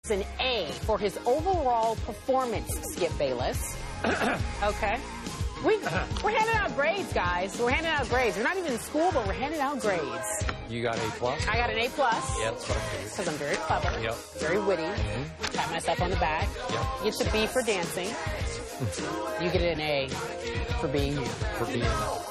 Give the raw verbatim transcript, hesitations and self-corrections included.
an A for his overall performance, Skip Bayless. Okay. We, we're handing out grades, guys. We're handing out grades. We're not even in school, but we're handing out grades. You got A plus? I got an A plus. Yeah, that's what I figured. Because I'm very clever. Yep. Very witty. Mm-hmm. Pat myself on the back. Yep. You get the B for dancing. You get an A for being you. For being